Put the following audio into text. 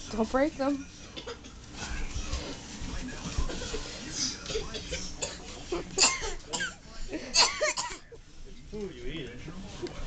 Don't break them. It's food, you eat it.